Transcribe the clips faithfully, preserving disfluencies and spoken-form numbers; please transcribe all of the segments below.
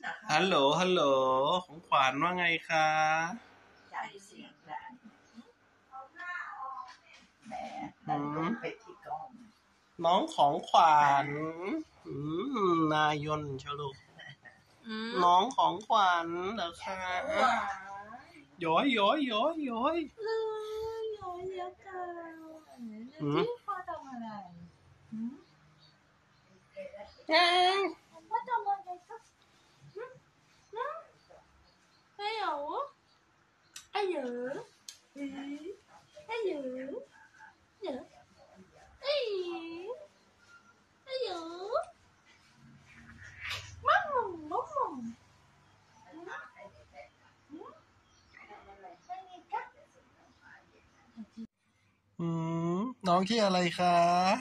ฮัลโหลฮัลโหลของขวัญว่าไงคะใจเสียงดังแหมไปที่กองน้องของขวัญนายนชลุน้องของขวัญเหรอคะย้อยย้อยย้อยย้อยย้อยเยอะเกินที่พ่อทำอะไรยังพ่อทำอะไรครับไอ้เหรอไอ้เหรอไอ้เหรอเหรอไอ้ไอ้เหรอมั่งมั่งมั่งอืมน้องชื่ออะไรคะ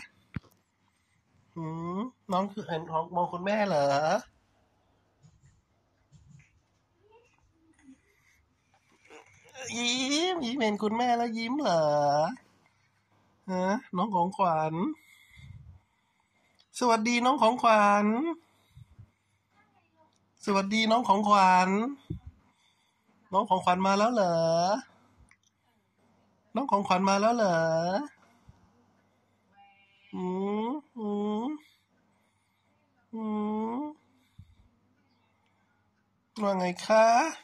อืมน้องคือเห็นของมองคุณแม่เหรอยิ้มยิ้มเห็นคุณแม่แล้วยิ้มเหรอฮะน้องของขวัญสวัสดีน้องของขวัญสวัสดีน้องของขวัญน้องของขวัญมาแล้วเหรอน้องของขวัญมาแล้วเหรออืมอืมอืมว่าไงคะ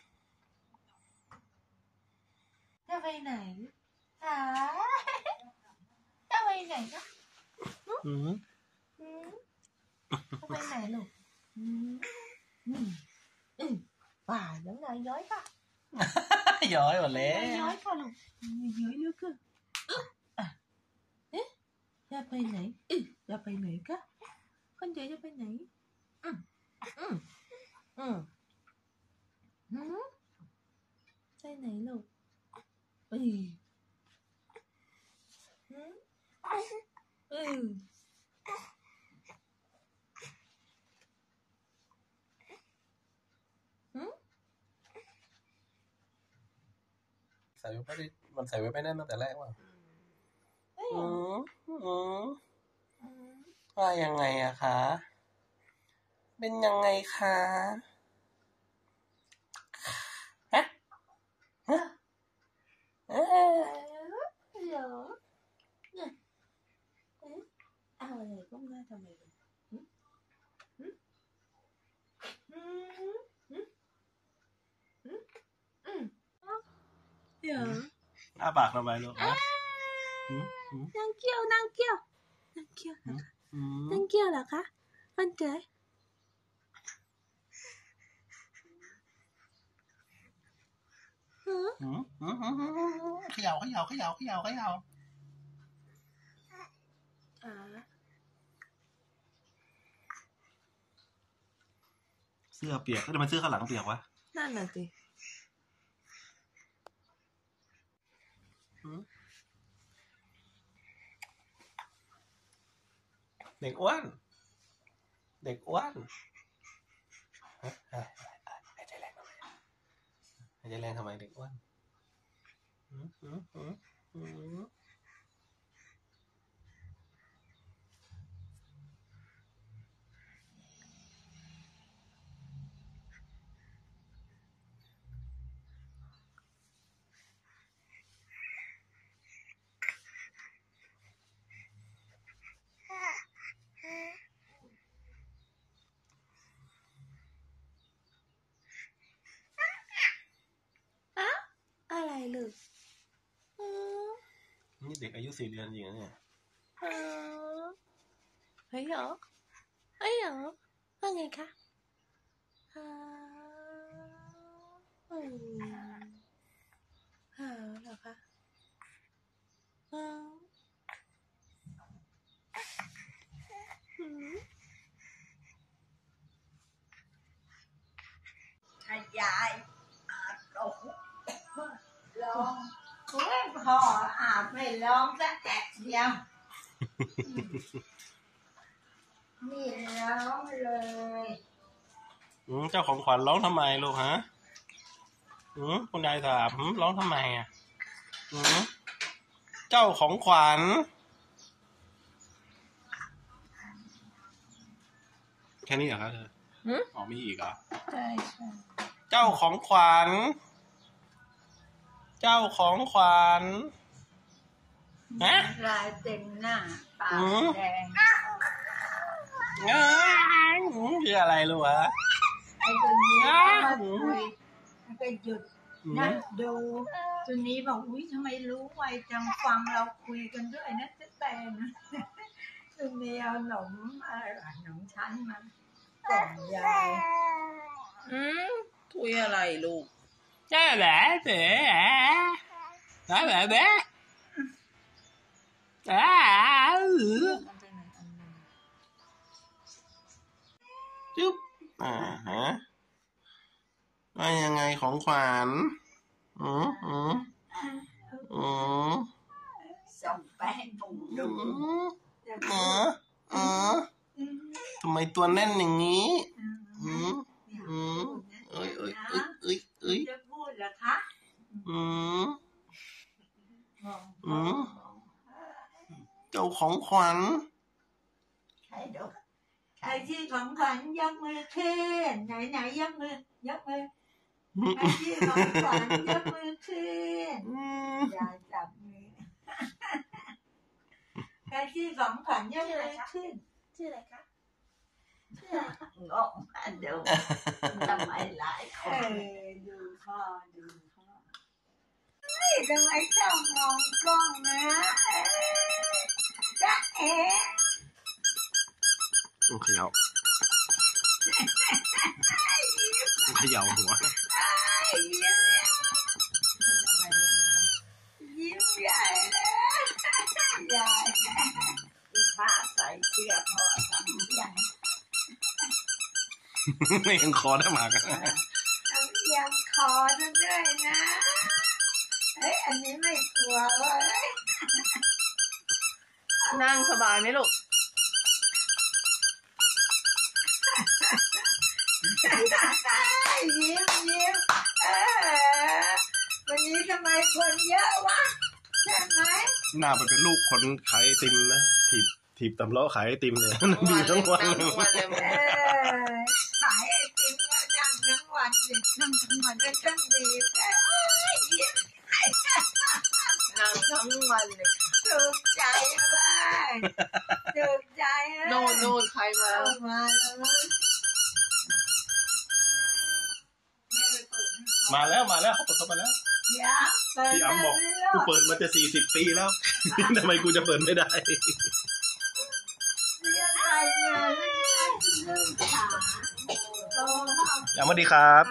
จะไปไหนคะจะไปไหนคะอืมจะไปไหนลูกอืมอืมอืมป่ายังไงย้อยค่ะย้อยหมดแล้วย้อยค่ะลูกย้อยเยอะขึ้นอ่ะเอ๊ะจะไปไหนอือจะไปไหนคะคนเจจะไปไหนอืมอืมอืมอืมไปไหนลูกอืออืมอือใส่ไว้ไม่ได้มันใส่ไว้ไม่แน่นตั้งแต่แรกว่ะอืมอืมว่ายังไงอะคะเป็นยังไงคะฮะฮะเออเหรอเนี่ยเอาอะไรก็ไม่ทำไมเลยอืมอืมอืมอืมอืมเดี๋ยวอ้าปากทำไมลูกฮะนั่งเกี้ยวนั่งเกี้ยวนั่งเกี้ยวเหรอคะนั่งเกี้ยวเหรอคะมันเจ๋ยเขย่าเขย่าเขย่าเขย่าเขย่าอ่าเสื้อเปียกทำไมเสื้อข้างหลังเปียกวะนั่นน่ะสิเด็กอ้วนเด็กอ้วนหายใจแรงทำไมหายใจแรงทำไมเด็กอ้วนอะไรลูกนี่เด็กอายุสี่เดือนจริงนะเนี่ยเฮ้ยเหรอเฮ้ยเหรอว่าไงคะฮะอืมฮะเหรอคะฮะอืมยายอาบลงลองพ่ออาบไม่ร้องสักแอะเดียวนี่ร้องเลยเจ้าของขวัญร้องทำไมลูกฮะคุณยายถามร้องทำไมอ่ะเจ้าของขวัญแค่นี้เหรอครับเธออ๋อมีอีกเหรอใช่ใช่เจ้าของขวัญเจ้าของขวัญฮะลายเต็มหน้าปากแดงคืออะไรรู้วะไอ้ตัวนี้มาคุยก็หยุดนะดูตัวนี้บอกอุ้ยทำไมรู้ไวจังฟังเราคุยกันด้วยนะจะแต่นะตัวนี้เอาหนมอะไรหนมชั้นมาส่งยายอืมคุยอะไรลูกแจ๊แบ๊แบ๊แบ๊แบ๊แบ๊อ้าวจุ๊บอ่าฮะว่ายังไงของขวัญอืมอืมอืมส่งไปให้ผมดูอ๋ออ๋อทำไมตัวแน่นอย่างนี้อืมอืมเอ้ยเอ้ยเอ้ยเอ้ยเอ้ยจะพูดเหรอคะอืมอืมเจ้าของขวัญใครดูใครที่ของขวัญยกมือขึ้นไหนไหนยกมือยกมือใครที่ของขวัญยกมือขึ้นอย่าจับมือใครที่ของขวัญยกมือขึ้นชื่ออะไรคะชื่องงมาดูทำไมหลายคนดูพ่อดูพ่อเฮ้ยทำไมชอบมองกล้องนะจ๊ะเอ๋มันเขย่ามันเขย่าหัวยิ้มยิ้มใหญ่เลยใหญ่อีผ้าใส่เสื้อพ่อทำใหญ่ไม่ยังคอได้มากยังคอด้วยนะเฮ้ยอันนี้ไม่กลัวเลยนั่งสบายไหมลูกยิ้มยิ้มเออวันนี้ทำไมคนเยอะวะใช่ไหมหน้าไปเป็นลูกคนขายไอติมนะถีบถีบตำล้อขายไอติมเลยบีทั้งวันขายไอติมก็นั่งทั้งวันเลยนั่งทั้งวันก็ต้องบีบโอ้ยยิ้มนั่งทั้งวันเลยถูกใจเลยถูกใจเลยโน่นโน่นใครมามาเลยมาแล้วมาแล้วเขาเปิดเข้ามาแล้วพี่อ๋ำบอกกูเปิดมาจะสี่สิบปีแล้วทำไมกูจะเปิดไม่ได้อย่ามาดีครับ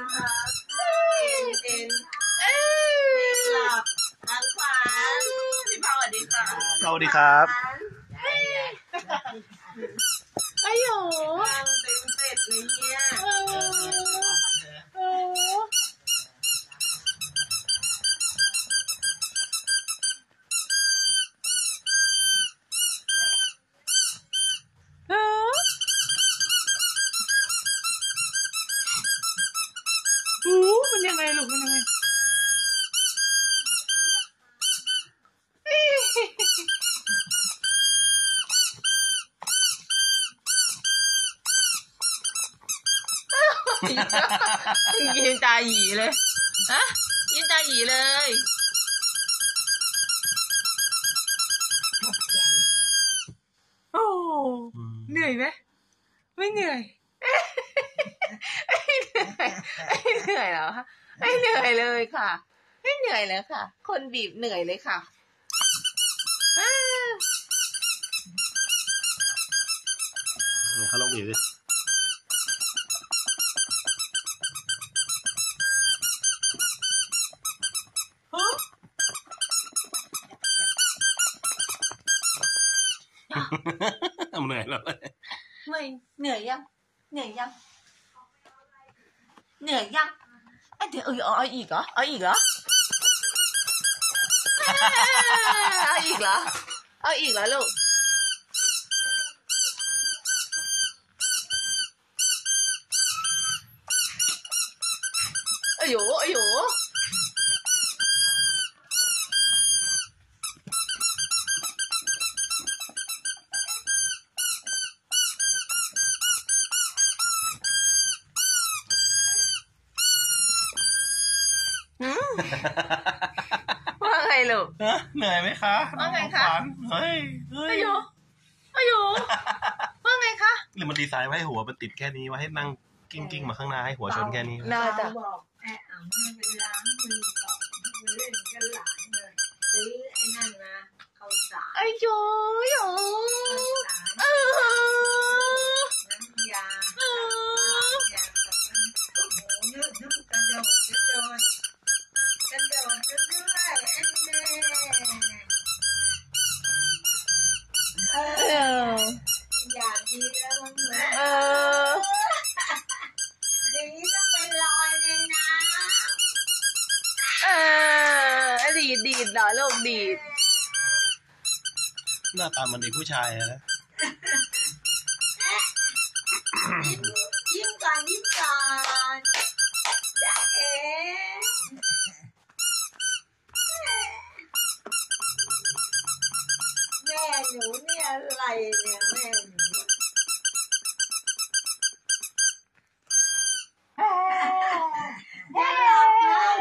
หลับทางขวาพี่พ่อสวัสดีค่ะสวัสดีครับไอ้โหทางเต็มเสร็จเลยเนี่ยมันยังไงลูกมันยังไงยินตาหยีเลยฮะยินตาหยีเลยโอ้เหนื่อยไหมไม่เหนื่อยไม่เหนื่อยเหรอคะไม่เหนื่อยเลยค่ะไม่เหนื่อยเลยค่ะคนบีบเหนื่อยเลยค่ะเนี่ยเขาลองบีบดิเหนื่อยแล้วไม่เหนื่อยยังเหนื่อยยังเหนื่อยยังไอ้เดี๋ยวเออเอาอีกเหรอเอาอีกเหรอเอาอีกเหรอเอาอีกเหรอลูก哎呦哎呦ว่าไงลูกเหนื่อยไหมคะว่าไงคะเฮ้ยเฮ้ยอายุอายุว่าไงคะหรือมันดีไซน์ไว้ให้หัวมันติดแค่นี้ไว้ให้นั่งกิ้งกิ้งมาข้างหน้าให้หัวชนแค่นี้น่าจะบอกแม่อ่ำให้ไปล้างมือก่อนมาเล่นกันหลานเลยซื้อไอ้นั่นมาข้าวสารอายุอายุข้าวสารเออน้ำยาน้ำยากับมันโอ้โหเยอะยุกกระโดดกระโดดกระโดดกระโดดอันเน่เอเออออยากดีแล้วมันเหมือนเอออย่างนี้ต้องไปลอยในน้เออดีดดีดเหรอลูกดีดหน้าตามันเด็กผู้ชายอะนะำยิ้มยิ้มก่อนยิ้มก่อนจ๊ะเอ๋แม่หนูเนี่ยอะไรเนี่ยแม่หนูอย่าหลับเลย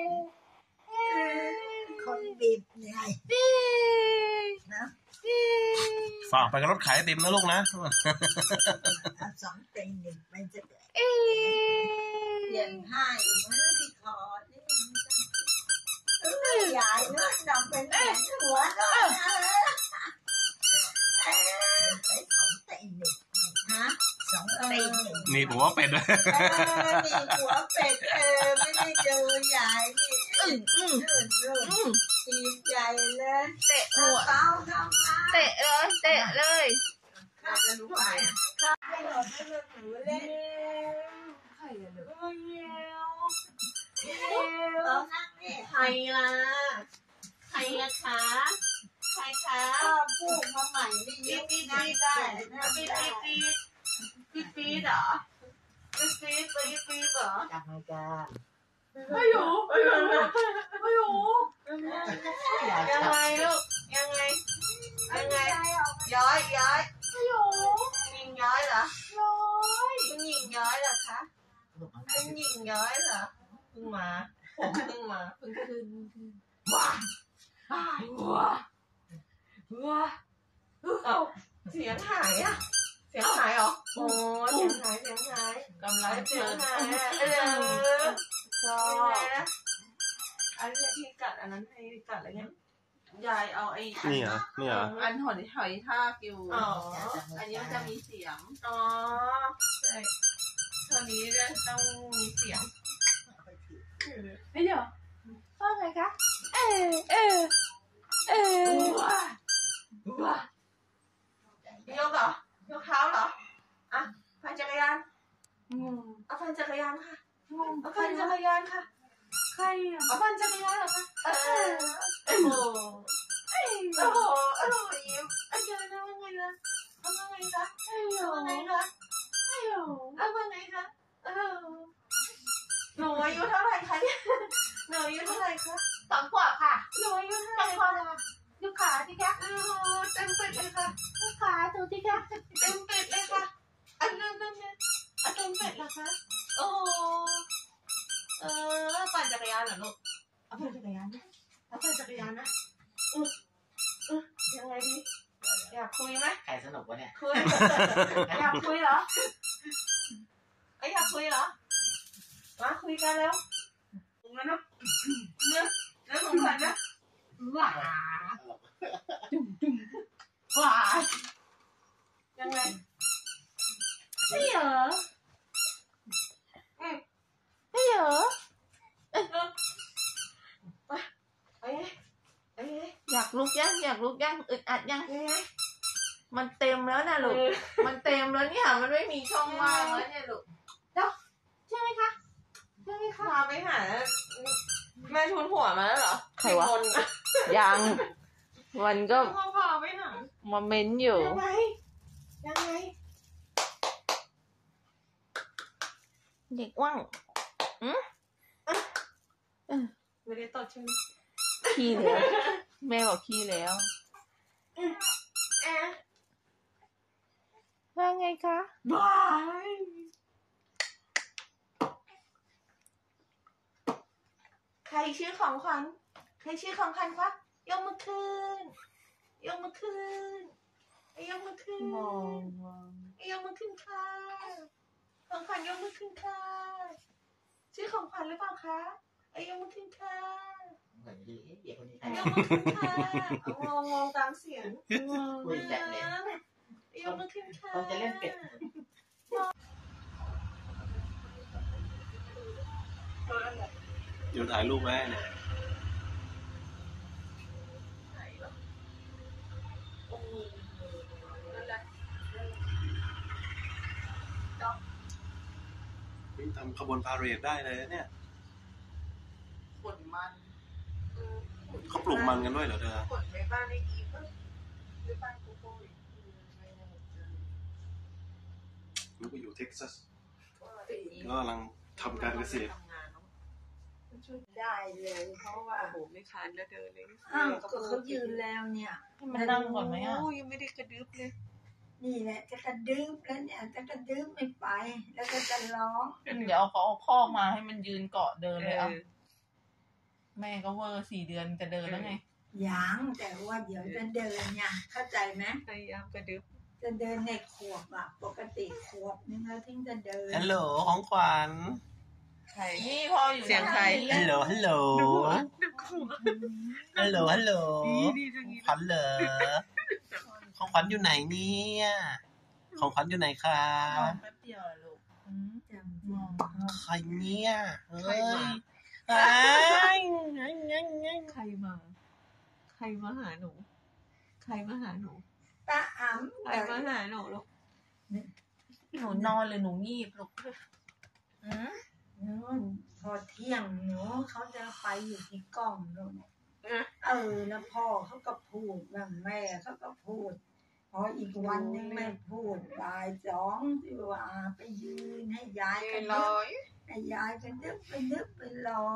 คนบีบเหนื่อยนะฝากไปกับรถขายไอติมนะลูกนะเอาสองเต็งหนึ่งไปจะได้เปลี่ยนผ้าอยู่นะที่คอนี่เออยายเนื้อดำเป็นแผ่นหัวด้วยนะเออไปสองเต็งหนึ่งฮะสองเต็งหนึ่งนี่หัวเป็ดด้วยเออนี่หัวเป็ดเออไม่ได้เจอยายนี่อืมอืมลื่นลื่นอืมทีมใหญ่เลยเตะกระหัวเป๋าทำมาเตะเลยเตะเลยข้าจะรู้ไปข้าไม่หลบไม่หลบหนูเล่นใครอะลูกเยี่ยวเยี่ยวเอานั่งนี่ใครล่ะใครล่ะคะใครคะข้าพูดมาใหม่นี่ปี๊ยุดบปี๊ดนั่งปี๊ดได้ปี๊ดนั่งปี๊ดได้ปี๊ดปี๊ดปี๊ดเหรอปี๊ดปี๊ดปี๊ดปี๊ดเหรอจับมือกันไม่อยู่ไม่อยู่ไม่อยู่ยังไงลูกยังไงยังไงย้อยย้อยไม่อยู่ยิงย้อยเหรอย้อยคุณยิงย้อยเหรอคะคุณยิงย้อยเหรอเพิ่งมาผมเพิ่งมาเพิ่งขึ้นว้าว้าว้าเอ้าเสียงหายอ่ะเสียงหายเหรอโอ้เสียงหายเสียงหายกำลังเสียงหายอ่ะเออชอบอันนี้ที่กัดอันนั้นให้กัดอะไรเงี้ยยายเอาไอ้นี่เหรอนี่เหรออันหอยหอยทากอยู่อ๋ออันนี้มันจะมีเสียงอ๋อใช่ตัวนี้จะต้องมีเสียงไม่เดี๋ยวว่าไงคะเออเออเออว้าว้ายกเหรอยกเท้าเหรออ่ะปั่นจักรยานเอาปั่นจักรยานค่ะเอาปั่นจักรยานค่ะใครอ่ะเอาปั่นจักรยานเหรอคะเออโอ้โหโอ้โหโอ้โหยิ้มเอาเจอแล้วว่าไงล่ะเอาว่าไงคะเอาว่าไงคะเอาว่าไงคะเออหนูอายุเท่าไหร่คะเนี่ยหนูอายุเท่าไหร่คะสองขวบค่ะหนูอายุเท่าไหร่คะดูขาสิคะเออเต็มเป็ดเลยค่ะดูขาดูสิคะเต็มเป็ดเลยค่ะอันนั้นนั่นเนี่ยอันเต็มเป็ดเหรอคะโอ้เออปั่นจักรยานเหรอลูกเอาปั่นจักรยานนะเอาปั่นจักรยานนะอืออือยังไงดีอยากคุยไหมใครสนุกวะเนี่ยคุยอยากคุยเหรอไอยอยากคุยเหรอมาคุยกันแล้วงั้นนะเนื้อเนื้อของขวัญนะว้าจุ่มจุ่มว้ายังไงไม่เหรออืมไม่เหรอเออไปไปไปอยากลุกยังอยากลุกยังอึดอัดยังมันเต็มแล้วนะลูกมันเต็มแล้วเนี่ยมันไม่มีช่องว่างแล้วเนี่ยลูกเดี๋ยวใช่ไหมคะใช่ไหมคะพาไปหาแม่ทุนหัวมาแล้วเหรอใครวะยังมันก็พาไปหามาเม้นอยู่ยังไงยังไงเด็กว่างอืมไม่ได้ตดใช่ไหมขี้แล้วแม่บอกขี้แล้วว่าไงคะบายใครชื่อของขวัญใครชื่อของขวัญคะยกมือขึ้นยกมือขึ้นยกมือขึ้นมองมองยกมือขึ้นค่ะของขวัญยกมือขึ้นค่ะชื่อของขวัญหรือเปล่าคะยกมือขึ้นค่ะเหมือนดีเด็กคนนี้ยกมือขึ้นค่ะงงงงตามเสียงคุยแบบเลยยกมือขึ้นค่ะต้องจะเล่นเป็ดเดี๋ยวถ่ายรูปไว้เนี่ยทำขบวนพาเหรดได้เลยเนี่ยขนมันเขาปลูกมันกันด้วยเหรอเธอขนไปบ้านได้อีกหรือบ้านกูโก้ลูกไปอยู่เท็กซัสก็กำลังทำการเกษตรได้เลยเพราะว่าโอ้โหไม่คันแล้วเดินเลยอ้าวก็เขายืนแล้วเนี่ยมันนั่งก่อนไหมอ่ะยังไม่ได้กระดึบเลยนี่แหละจะกระดึบแล้วเนี่ยจะกระดึบไม่ไปแล้วก็จะร้องเดี๋ยวเขาเอาพ่อมาให้มันยืนเกาะเดินเลยอ่ะแม่ก็เวอร์สี่เดือนจะเดินแล้วไงยังแต่ว่าเดี๋ยวจะเดินเนี่ยเข้าใจไหมพยายามกระดึบจะเดินในขวบอ่ะปกติขวบนึงแล้วถึงจะเดินฮัลโหลของขวัญใครนี่พ่ออยู่เสียงใครฮัลโหลฮัลโหลฮัลโหลฮัลโหลขวัญเหรอของขวัญอยู่ไหนเนี่ยของขวัญอยู่ไหนคะแป๊บเดียวลูกใครเนี่ยเฮ้ยใครมาใครมาหาหนูใครมาหาหนูตาอ๋ำใครมาหาหนูลูกหนูนอนเลยหนูงีบลูกอืมนู่นพอเที่ยงเนาะเขาจะไปอยู่ที่กล่องนู่นเออแล้วพ่อเขาก็พูดบ้างแม่เขาก็พูดพออีกวันนึงแม่พูดบ่ายสองที่ว่าไปยืนให้ยายกันนึกให้ยายกันนึกไปนึกไปรอ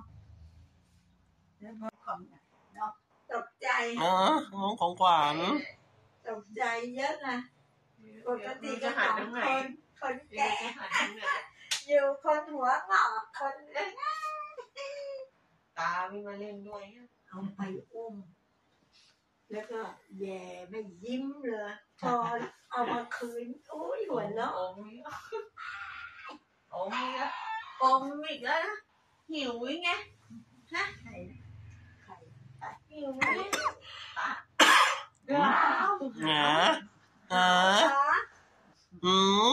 แล้วพอความเนาะตกใจอ๋อน้องของขวัญตกใจเยอะนะปกติก็สองคนคนแก่อยู่คนหัวหงอกคนเล็กตาไม่มาเล่นด้วยเอาไปอุ้มแล้วก็แย่ไม่ยิ้มเลยพอเอามาคืนโอ้ยหัวเราะอมอมอีกแล้วอมอีกแล้วนะหิวยังไงฮะใครใครหิวไหมว้าวหาหาอืม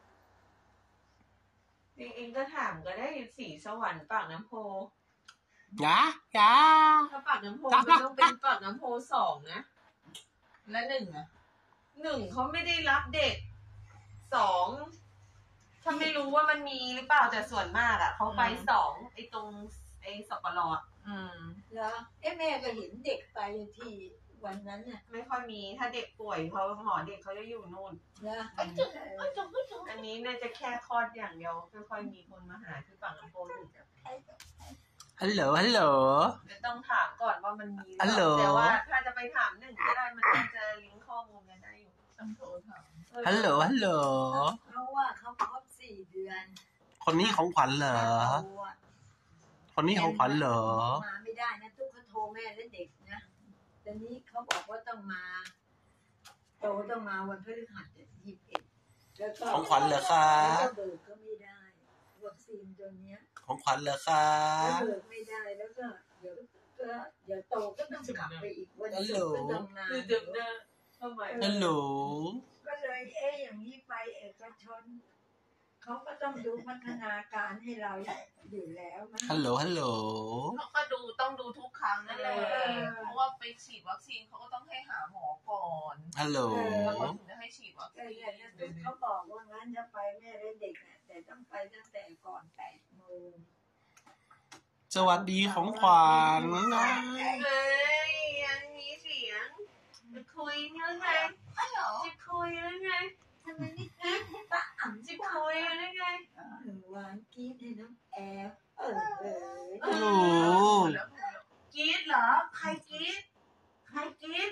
เองก็ถามก็ได้สีสวรรค์ปากน้ำโพยะยะถ้าปากน้ำโพมันต้องเป็นปากน้ำโพสองนะและหนึ่งอะหนึ่งเขาไม่ได้รับเด็กสองถ้าไม่รู้ว่ามันมีหรือเปล่าแต่ส่วนมากอะเขาไปสองไอ้ตรงไอ้สปลออืมแล้วเอ๊ะแม่ก็เห็นเด็กไปที่วันนั้นน่ะไม่ค่อยมีถ้าเด็กป่วยเขาหมอเด็กเขาจะอยู่นู่นนะอันนี้น่าจะแค่คลอดอย่างเดียวไม่ค่อยมีคนมาหาที่ปากน้ำโพอยู่ฮัลโหลฮัลโหลจะต้องถามก่อนว่ามันมีแต่ว่าถ้าจะไปถามหนึ่งก็ได้มันจะลิงก์ข้อมูลกันได้อยู่ต้องโทรถามฮัลโหลฮัลโหลเพราะว่าเขาครบสี่เดือนคนนี้ของขวัญเหรอคนนี้ของขวัญเหรอมาไม่ได้นะตุ๊กเขาโทรแม่และเด็กนะตอนนี้เขาบอกว่าต้องมาโตต้องมาวันพฤหัสยี่สิบเอ็ดแล้วก็ของขวัญเหรอคะแล้วก็เบิกก็ไม่ได้วัคซีนตัวเนี้ยของขวัญเหรอคะเบิกไม่ได้แล้วก็เดี๋ยวก็เดี๋ยวโตก็ต้องกลับไปอีกวันศุกร์ก็ต้องมาคือดึกนะทำไมฮัลโหลก็เลยเอ๊ะอย่างนี้ไปเอกชนเขาก็ต้องดูพัฒนาการให้เราอยู่แล้วฮัลโหลฮัลโหลเขาก็ดูต้องดูทุกครั้งนั่นแหละเพราะว่าไปฉีดวัคซีนเขาก็ต้องให้หาหมอก่อนฮัลโหลแล้วเขาถึงจะให้ฉีดวัคซีนเขาบอกว่างั้นจะไปแม่และเด็กแต่ต้องไปตั้งแต่ก่อนแปดโมงสวัสดีของขวัญนะเฮ้ยยังมีเสียงจะคุยยังไงจะคุยยังไงทำไมนี่กรี๊ดให้ป้าอ่ำจะคุยยังไงหวานกรี๊ดให้น้องแอลเออเออโอ้กรี๊ดเหรอใครกรี๊ดใครกรี๊ด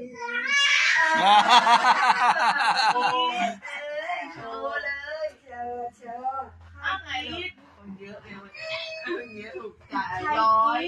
โอ้โชว์เลยโชว์โชว์อะไรคนเยอะเลยวันนี้นี้ถูกใจย้อย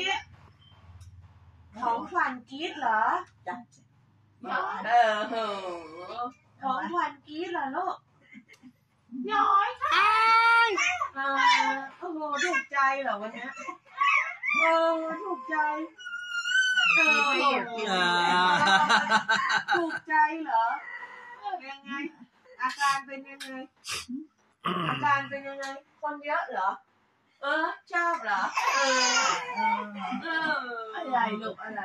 ของขวัญกีดเหรอจ้ะเออเหอของขวัญกีดเหรอลูกย้อยค่ะเออโอ้โหถูกใจเหรอวันนี้เออถูกใจเออถูกใจเหรอยังไงอาการเป็นยังไงอาการเป็นยังไงคนเยอะเหรอเออชอบเหรอเออเอออะไรลูกอะไร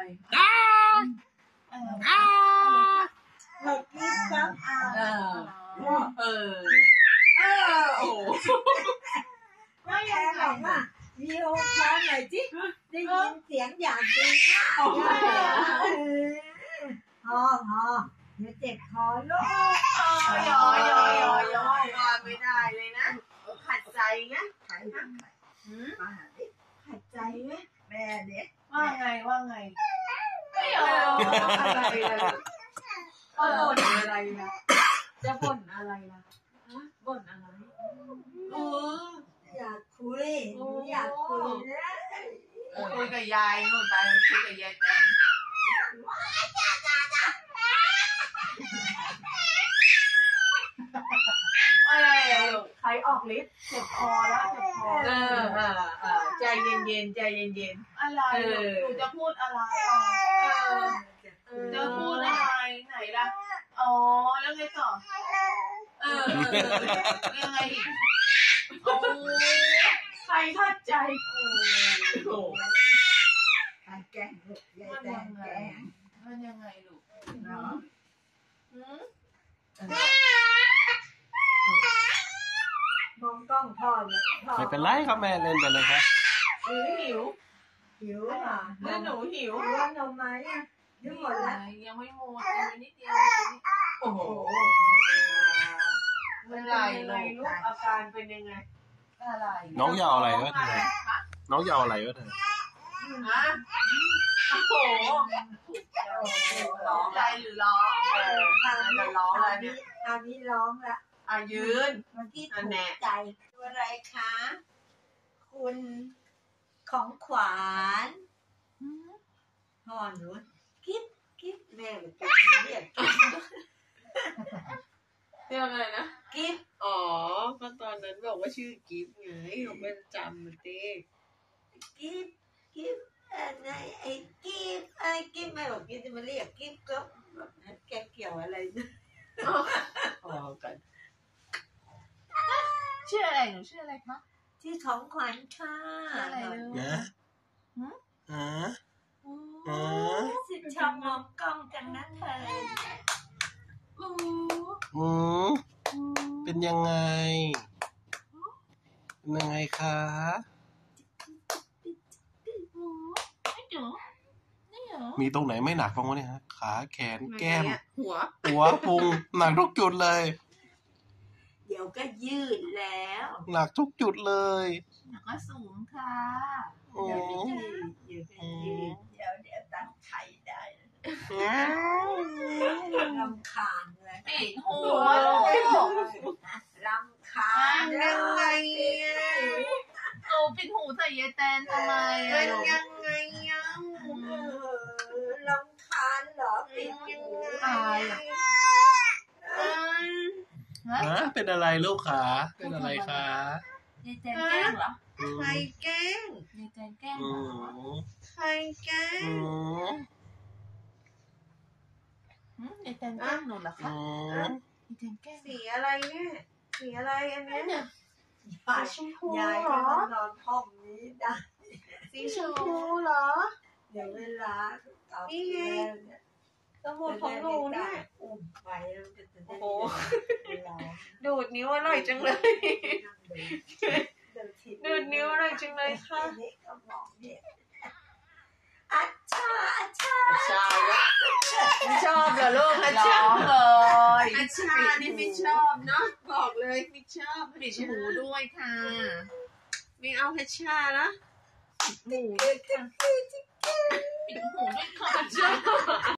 หกนิดครับเออเออเออโอ้ว่าแกบอกว่าวิดีโอคอลหน่อยสิได้ยินเสียงอยากดูหน้าพอพอเดี๋ยวเจ็บคอลูกยอยอยอยอยมาไม่ได้เลยนะขัดใจนะขัดใจไหมแม่เด็กว่าไงว่าไงไม่เอาอะไรล่ะก็บ่นอะไรล่ะจะบ่นอะไรล่ะบ่นอะไรเอออยากคุยอยากคุยนะคุยกับยายนู่นไปคุยกับยายแตนอะไรอะลูกใครออกฤทธิ์เจ็บคอแล้วเจ็บคอเออเออเออใจเย็นเย็นใจเย็นเย็นอะไรหนูจะพูดอะไรอ๋อเออจะพูดอะไรไหนล่ะอ๋อแล้วไงต่อเออเออยังไงอีกโอ้ใครเข้าใจโอ้แกงลูกยายแตงแกงมันยังไงลูกเนาะมองกล้องพ่อเลยพ่อไม่เป็นไรครับแม่เล่นไปเลยครับหิวหิวหิวอ่ะแล้วหนูหิวว่านมไหมอ่ะยังหมดแล้วยังไม่หมดยังนิดเดียวโอ้โหเป็นไรลูกอาการเป็นยังไงอะไรน้องยาวอะไรวะเธอน้องยาวอะไรวะเธอฮะโอ้โหร้องใจหรือร้องเออจะร้องแล้วเนี่ยตอนนี้ร้องละอ่ะยืนเมื่อกี้ถูกใจตัวอะไรคะคุณของขวานพ่อหนูกิ๊บกิ๊บแม่มันจะเรียกเรียกอะไรนะกิ๊บอ๋อก็ตอนนั้นบอกว่าชื่อกิฟต์ไงเขาไม่จำมันเต้กิ๊บกิ๊บอะไรไอ้กิ๊บไอ้กิ๊บแม่บอกกิ๊บจะมาเรียกกิ๊บก็แบบแกเกี่ยวอะไรนะพอกัน ชื่ออะไรหนูชื่ออะไรคะที่ของขวัญค่ะชื่ออะไรลูกนะฮะฮะสิชอบมองกล้องกันนะเธออืมเป็นยังไงเป็นยังไงคะ มีตรงไหนไม่หนักบ้างวะเนี่ยฮะขาแขนแก้มหัวหัวพุงหนักทุกจุดเลยเดี๋ยวก็ยืดแล้วหนักทุกจุดเลยแล้วก็สูงค่ะโอ้เดี๋ยวก็ยืดเดี๋ยวเดี๋ยวตั้งไข่ได้รำคาญเลยปิดหัวรำคาญยังไงโอ้ปิดหูใส่ยายแตนทำไมอะลูกยังไงยังรำคาญเหรอปิดยังไงตายอะฮะเป็นอะไรลูกขาเป็นอะไรคะยายแจนแกล้งเหรออืมใครแกล้งยายแจนแกล้งอืเหรอมใครแกล้อืงมหืมยายแจนแกล้งหนูเหรออืคะมยายแจนแกล้งสีอะไรเนี่ยสีอะไรอันเนี้ยยายชมพูยายเหรก็อต้องนอนห้องนี้ได้สีชมพูเหรอเดี๋ยวเวลาตอบแล้วเนี่ยสมุดของหนูเนี่ยอุ้มไปแล้วจะจะได้โอ้ร้องดูดนิ้วอร่อยจังเลย ดูดนิ้วอร่อยจังเลยค่ะนี่ก็มองเนี่ยอัชชาอัชชาชาไม่ชอบเหรอลูกไม่ชอบเลยอาชานี่ไม่ชอบเนาะบอกเลยไม่ชอบปิดหูด้วยค่ะไม่เอาพัชชานะหมูด้วยค่ะปิดหูด้วยค่ะ